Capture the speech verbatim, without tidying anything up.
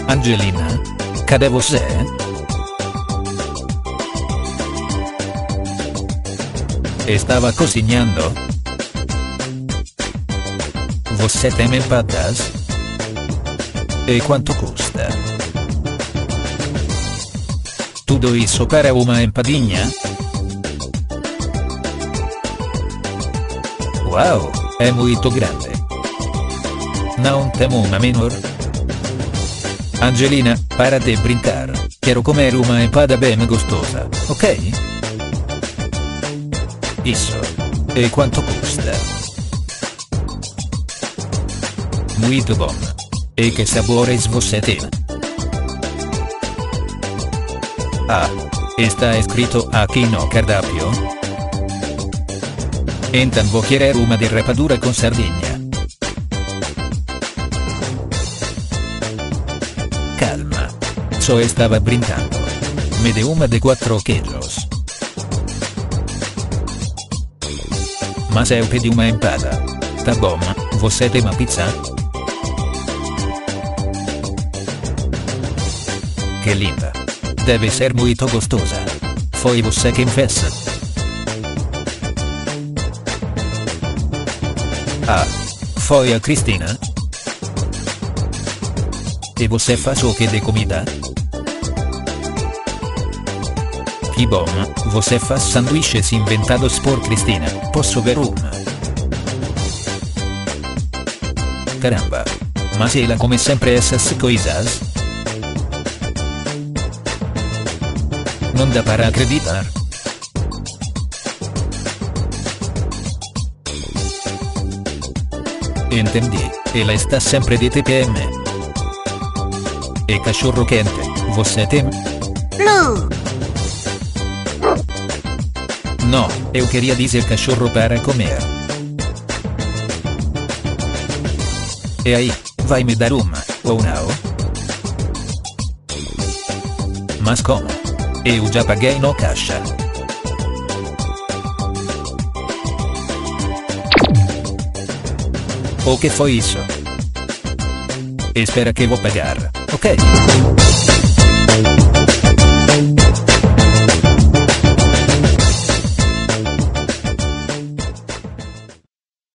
Angelina? Cadê você? Estava cozinhando. Você tem empadas? E quanto custa? Tudo isso para uma empadinha? Uau, é muito grande. Não tem uma menor? Angelina, para de brincar. Quero comer uma empada bem gostosa, ok? Isso. E quanto custa? Muito bom. E que sabores você tem? Ah, está escrito aqui no cardápio. Então vou querer uma de rapadura com sardinha. Calma. Só estava brincando. Me dê uma de quatro queijos. Mas eu pedi uma empada. Tá bom, você tem uma pizza? Que linda. Deve ser muito gostosa. Foi você quem fez? Ah, foi a Cristina? E você faz o que de comida? Que bom, você faz sanduíches inventados por Cristina. Posso ver uma? Caramba. Mas ela come sempre essas coisas? Não dá para acreditar. Entendi, ela está sempre de T P M. E cachorro quente, você tem? Não. Não, eu queria dizer cachorro para comer. E aí, vai me dar uma, ou não? Mas como? Eu já paguei no caixa. O que foi isso? Espera que vou pagar, ok?